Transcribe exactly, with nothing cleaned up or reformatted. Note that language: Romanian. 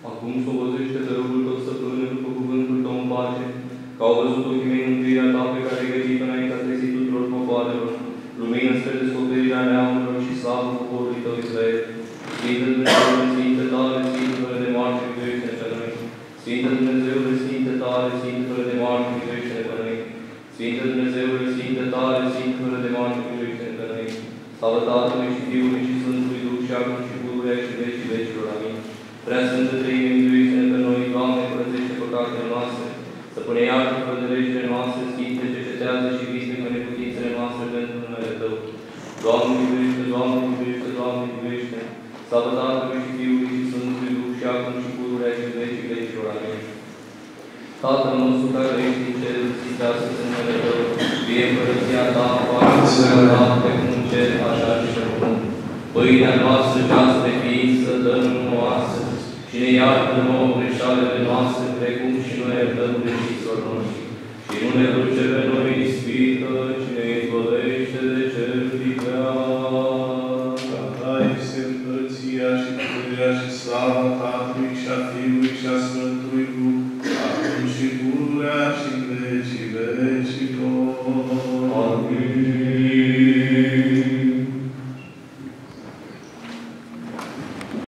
Acum sobozește-te rugul tot săptămână după cuvântul tău în pace, că au văzut ochii mei mântuirea ta pe care ai găsit înaintea trezii tuturor popoarelor, lumină spre descoperirea neamurilor și slavă poporului tău Israel. Sfinte Dumnezeule, Sfinte tale, Sfinte fără de moarte, miluiește-ne pe noi. Sfinte Dumnezeule, Sfinte tale, Sfinte fără de moarte, miluiește-ne pe noi. Sfinte Dumnezeule, Sfinte tale, Sfinte fără de moarte, miluiește-ne pe noi. Slavă Tatălui și Fiului și Sfântului Duh și acum și pururea și vecii vecilor. Amin. Prea Sfântă Treime, miluiește-ne pe noi, Doamne, curățește păcatele noastre, să pune iartă fără de legile noastre, Sfinte, cercetează și vindecă neputințele noastre pentru numele Tău. Doamne, miluiește, Doamne, miluiește, Doamne, miluiește. Slavă Tatălui și Fiului și Sfântului Duh și acum și pururea și vecii vecilor. Amin. Tatăl nostru care ești în cer, sfințească-se numele Tău, fie împărăția Ta, facă-se voia Ta, precum în cer, așa și pe pământ. Pâinea noastră cea spre ființă, dă-ne nouă astăzi și ne iartă nouă greșalele noastre, precum și noi iertăm greșiților noștri. Și nu ne duce pe noi în ispită, ci ne izbăvește de cel viclean. Ca Ta este împărăția și puterea și slava Tatălui și a Fiului și a Sfântului Duh, acum și pururea și în vecii vecilor. Amin.